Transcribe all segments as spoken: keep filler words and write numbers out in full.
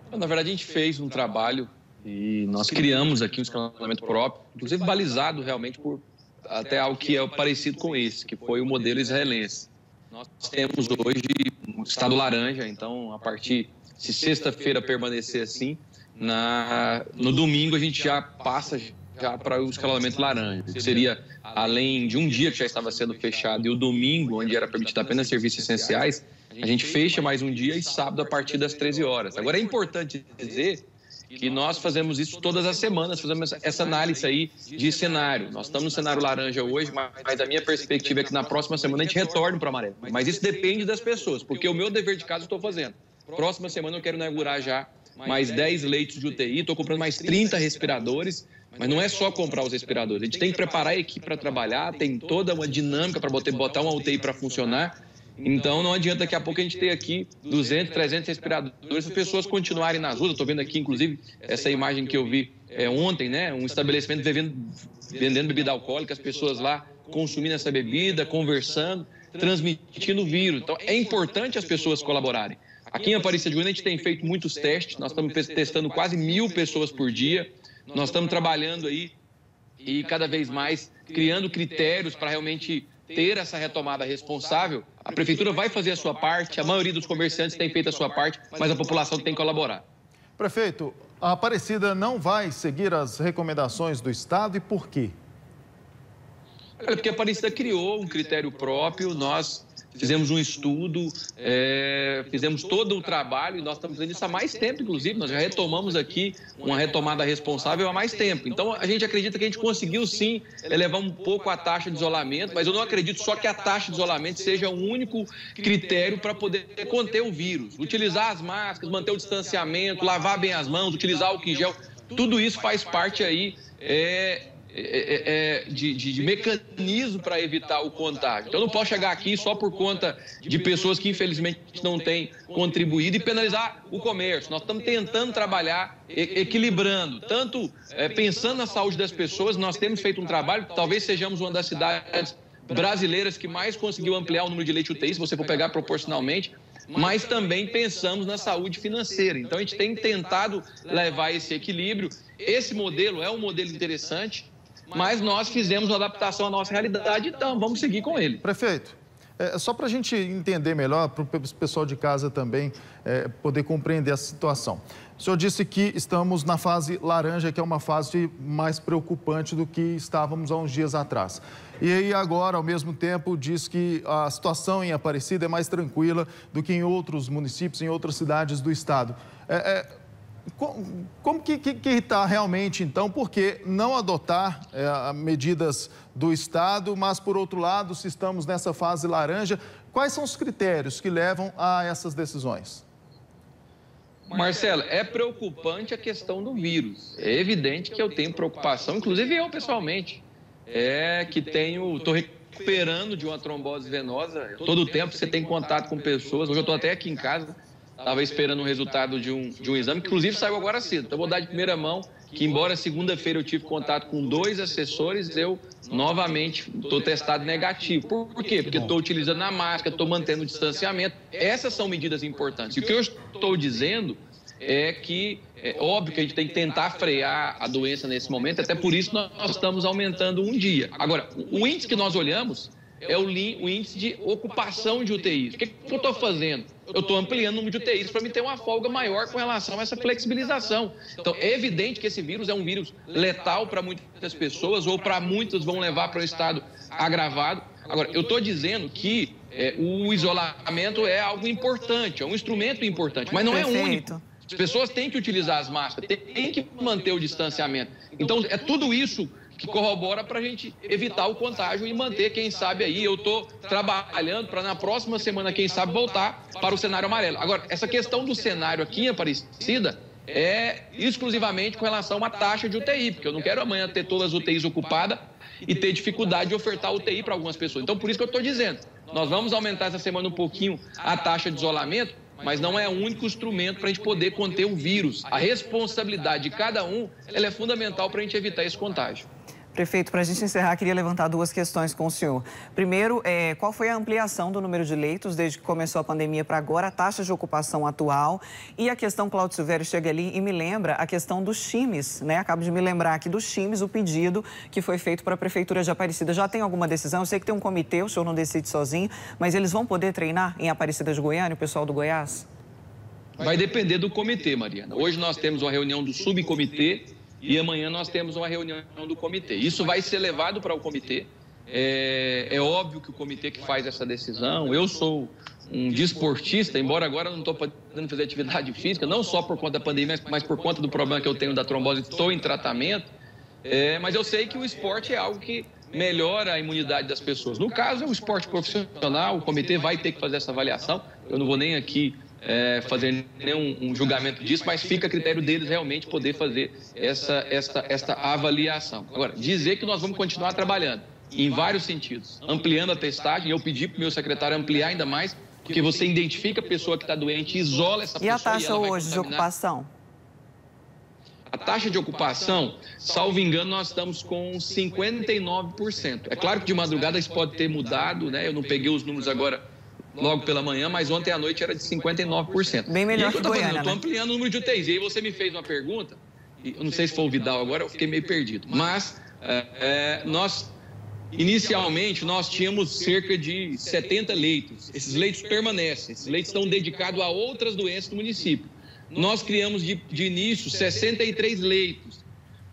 Na verdade, a gente fez um trabalho e nós criamos aqui um escalonamento próprio, inclusive balizado realmente por até algo que é parecido com esse, que foi o modelo israelense. Nós temos hoje um estado laranja, então a partir de sexta-feira permanecer assim, na, no domingo a gente já passa já para o escalonamento laranja, que seria além de um dia que já estava sendo fechado e o domingo, onde era permitido apenas serviços essenciais, a gente fecha mais um dia e sábado a partir das treze horas. Agora é importante dizer que nós fazemos isso todas as semanas, fazemos essa análise aí de cenário. Nós estamos no cenário laranja hoje, mas a minha perspectiva é que na próxima semana a gente retorne para o amarelo. Mas isso depende das pessoas, porque o meu dever de casa eu estou fazendo. Próxima semana eu quero inaugurar já mais dez leitos de U T I, estou comprando mais trinta respiradores, mas não é só comprar os respiradores. A gente tem que preparar a equipe para trabalhar, tem toda uma dinâmica para botar uma U T I para funcionar. Então, não adianta daqui a pouco a gente ter aqui duzentos, trezentos respiradores, as pessoas continuarem nas ruas. Eu estou vendo aqui, inclusive, essa imagem que eu vi é, ontem, né? Um estabelecimento vendendo, vendendo bebida alcoólica, as pessoas lá consumindo essa bebida, conversando, transmitindo o vírus. Então, é importante as pessoas colaborarem. Aqui em Aparecida de Goiânia, a gente tem feito muitos testes, nós estamos testando quase mil pessoas por dia, nós estamos trabalhando aí e cada vez mais criando critérios para realmente ter essa retomada responsável. A prefeitura vai fazer a sua parte, a maioria dos comerciantes tem feito a sua parte, mas a população tem que colaborar. Prefeito, a Aparecida não vai seguir as recomendações do Estado e por quê? É porque a Aparecida criou um critério próprio, nós fizemos um estudo, é, fizemos todo o trabalho e nós estamos fazendo isso há mais tempo, inclusive. Nós já retomamos aqui uma retomada responsável há mais tempo. Então, a gente acredita que a gente conseguiu, sim, elevar um pouco a taxa de isolamento, mas eu não acredito só que a taxa de isolamento seja o único critério para poder conter o vírus. Utilizar as máscaras, manter o distanciamento, lavar bem as mãos, utilizar álcool em gel, tudo isso faz parte aí... É, É, é, de, de, de mecanismo para evitar o contágio. Então, eu não posso chegar aqui só por conta de pessoas que, infelizmente, não têm contribuído e penalizar o comércio. Nós estamos tentando trabalhar, e, equilibrando, tanto é, pensando na saúde das pessoas. Nós temos feito um trabalho, talvez sejamos uma das cidades brasileiras que mais conseguiu ampliar o número de leite U T I, se você for pegar proporcionalmente, mas também pensamos na saúde financeira. Então, a gente tem tentado levar esse equilíbrio. Esse modelo é um modelo interessante, mas nós fizemos uma adaptação à nossa realidade, então vamos seguir com ele. Prefeito, é, só para a gente entender melhor, para o pessoal de casa também é, poder compreender a situação. O senhor disse que estamos na fase laranja, que é uma fase mais preocupante do que estávamos há uns dias atrás. E aí agora, ao mesmo tempo, diz que a situação em Aparecida é mais tranquila do que em outros municípios, em outras cidades do estado. É, é, Como que está realmente, então, por que não adotar é, medidas do Estado, mas, por outro lado, se estamos nessa fase laranja, quais são os critérios que levam a essas decisões? Marcelo, é preocupante a questão do vírus. É evidente que eu tenho preocupação, inclusive eu pessoalmente, é que tenho, estou recuperando de uma trombose venosa. Todo o tempo você tem contato com pessoas, hoje eu estou até aqui em casa, estava esperando o resultado de um, de um exame, que inclusive saiu agora cedo. Então, eu vou dar de primeira mão que, embora segunda-feira eu tive contato com dois assessores, eu novamente estou testado negativo. Por, por quê? Porque estou utilizando a máscara, estou mantendo o distanciamento. Essas são medidas importantes. E o que eu estou dizendo é que é óbvio que a gente tem que tentar frear a doença nesse momento, até por isso nós estamos aumentando um dia. Agora, o índice que nós olhamos é o, o índice de ocupação de U T Is. O que, que eu estou fazendo? Eu estou ampliando o número de U T Is para me ter uma folga maior com relação a essa flexibilização. Então, é evidente que esse vírus é um vírus letal para muitas pessoas, ou para muitas vão levar para um estado agravado. Agora, eu estou dizendo que é, o isolamento é algo importante, é um instrumento importante, mas não é único. As pessoas têm que utilizar as máscaras, têm que manter o distanciamento. Então, é tudo isso que corrobora para a gente evitar o contágio e manter, quem sabe aí, eu estou trabalhando para na próxima semana, quem sabe, voltar para o cenário amarelo. Agora, essa questão do cenário aqui em Aparecida é exclusivamente com relação à taxa de U T I, porque eu não quero amanhã ter todas as U T Is ocupadas e ter dificuldade de ofertar U T I para algumas pessoas. Então, por isso que eu estou dizendo, nós vamos aumentar essa semana um pouquinho a taxa de isolamento, mas não é o único instrumento para a gente poder conter o vírus. A responsabilidade de cada um, ela é fundamental para a gente evitar esse contágio. Prefeito, para a gente encerrar, queria levantar duas questões com o senhor. Primeiro, é, qual foi a ampliação do número de leitos desde que começou a pandemia para agora, a taxa de ocupação atual e a questão, Cláudio Silvério chega ali e me lembra a questão dos times, né? Acabo de me lembrar aqui dos times, o pedido que foi feito para a Prefeitura de Aparecida. Já tem alguma decisão? Eu sei que tem um comitê, o senhor não decide sozinho, mas eles vão poder treinar em Aparecida de Goiânia, o pessoal do Goiás? Vai depender do comitê, Mariana. Hoje nós temos uma reunião do subcomitê e amanhã nós temos uma reunião do comitê. Isso vai ser levado para o comitê. É, é óbvio que o comitê que faz essa decisão, eu sou um desportista, embora agora eu não estou podendo fazer atividade física, não só por conta da pandemia, mas por conta do problema que eu tenho da trombose, estou em tratamento, é, mas eu sei que o esporte é algo que melhora a imunidade das pessoas. No caso, é o esporte profissional, o comitê vai ter que fazer essa avaliação, eu não vou nem aqui É, fazer nenhum um julgamento disso, mas fica a critério deles realmente poder fazer essa, essa, essa avaliação. Agora, dizer que nós vamos continuar trabalhando em vários sentidos, ampliando a testagem, eu pedi para o meu secretário ampliar ainda mais, porque você identifica a pessoa que está doente, isola essa pessoa. E a taxa e hoje de ocupação? A taxa de ocupação, salvo engano, nós estamos com cinquenta e nove por cento. É claro que de madrugada isso pode ter mudado, né? Eu não peguei os números agora logo pela manhã, mas ontem à noite era de cinquenta e nove por cento. Bem melhor que que Goiânia, né? Eu estou ampliando o número de U T Is. E aí você me fez uma pergunta, eu não sei se foi o Vidal agora, eu fiquei meio perdido. Mas é, é, nós, inicialmente, nós tínhamos cerca de setenta leitos. Esses leitos permanecem, esses leitos estão dedicados a outras doenças do município. Nós criamos de, de início sessenta e três leitos.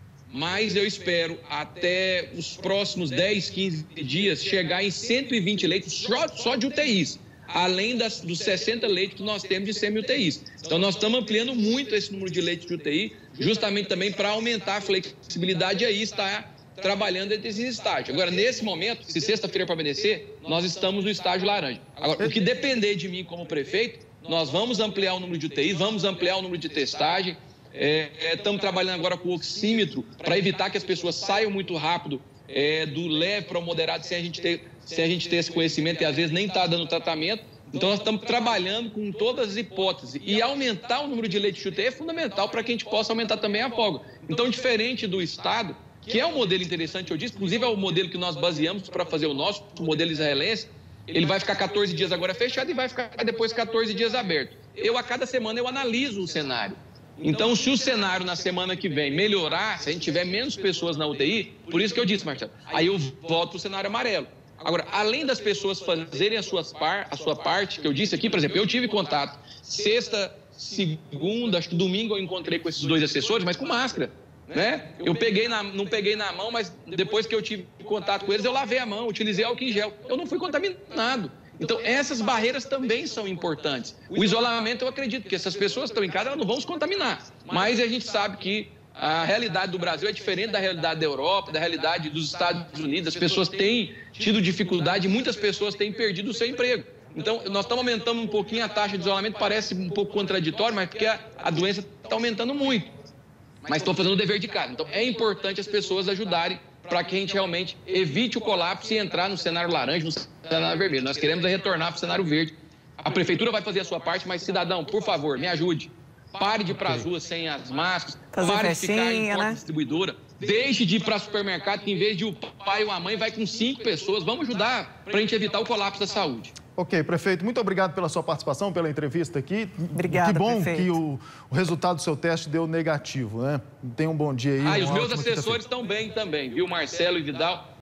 Mas eu espero, até os próximos dez, quinze dias, chegar em cento e vinte leitos só, só de U T Is, além das, dos sessenta leitos que nós temos de semi-U T Is. Então, nós estamos ampliando muito esse número de leitos de U T I, justamente também para aumentar a flexibilidade e aí estar trabalhando entre esses estágios. Agora, nesse momento, se sexta-feira permanecer, nós estamos no estágio laranja. Agora, o que depender de mim como prefeito, nós vamos ampliar o número de U T Is, vamos ampliar o número de testagem. É, estamos trabalhando agora com o oxímetro para evitar que as pessoas saiam muito rápido é, do leve para o moderado sem a gente ter, sem a gente ter esse conhecimento e às vezes nem está dando tratamento. Então nós estamos trabalhando com todas as hipóteses e aumentar o número de leitos de U T I é fundamental para que a gente possa aumentar também a folga. Então, diferente do Estado, que é um modelo interessante, eu disse, inclusive é o modelo que nós baseamos para fazer o nosso, o modelo israelense, ele vai ficar quatorze dias agora fechado e vai ficar depois quatorze dias aberto. Eu, a cada semana, eu analiso o cenário. Então, se o cenário na semana que vem melhorar, se a gente tiver menos pessoas na U T I, por isso que eu disse, Marcelo, aí eu volto para o cenário amarelo. Agora, além das pessoas fazerem as suas par, a sua parte, que eu disse aqui, por exemplo, eu tive contato sexta, segunda, acho que domingo eu encontrei com esses dois assessores, mas com máscara, né? Eu peguei na, não peguei na mão, mas depois que eu tive contato com eles, eu lavei a mão, utilizei álcool em gel. Eu não fui contaminado. Então, essas barreiras também são importantes. O isolamento, eu acredito que essas pessoas que estão em casa, elas não vão se contaminar. Mas a gente sabe que a realidade do Brasil é diferente da realidade da Europa, da realidade dos Estados Unidos. As pessoas têm tido dificuldade e muitas pessoas têm perdido o seu emprego. Então, nós estamos aumentando um pouquinho a taxa de isolamento, parece um pouco contraditório, mas porque a, a doença está aumentando muito. Mas estão fazendo o dever de casa. Então, é importante as pessoas ajudarem para que a gente realmente evite o colapso e entrar no cenário laranja, no cenário vermelho. Nós queremos retornar para o cenário verde. A prefeitura vai fazer a sua parte, mas, cidadão, por favor, me ajude. Pare de ir para as ruas sem as máscaras, fazer pare festinha, de ficar em porta né? distribuidora, deixe de ir para o supermercado, que em vez de o pai ou a mãe vai com cinco pessoas. Vamos ajudar para a gente evitar o colapso da saúde. Ok, prefeito, muito obrigado pela sua participação, pela entrevista aqui. Obrigada, que bom prefeito. que o, o resultado do seu teste deu negativo, né? Tenha um bom dia aí. Ah, e os meus assessores estão bem também, viu, Marcelo e Vidal?